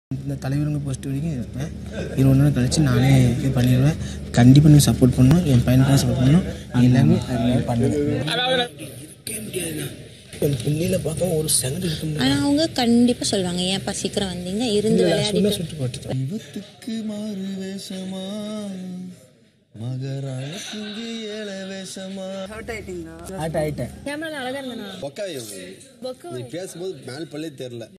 இந்த தலைவருங்க போஸ்ட் வரைக்கும் இருப்பேன். 21 நாள் கழிச்சு நானே இது பண்ணிடுவேன். கண்டிப்பாக நீங்கள் சப்போர்ட் பண்ணணும், என் பையனுக்கு சப்போர்ட் பண்ணணும். எல்லாமே பண்ணுங்க. என் புள்ளியில பார்க்க ஒரு செகண்ட் இருக்கு. ஆனால் அவங்க கண்டிப்பாக சொல்லுவாங்க, ஏன்ப்பா சீக்கிரம் வந்தீங்க, இருந்து விளையாடி சுட்டு போட்டு இவத்துக்கு மாறு வேஷமா மகராய சிங்கி ஏழ வேஷமா ஆயிட்டேன். கேமரால அழகா இருந்தானா? நீ பேசும்போது மேல் பல்லே தெரியல.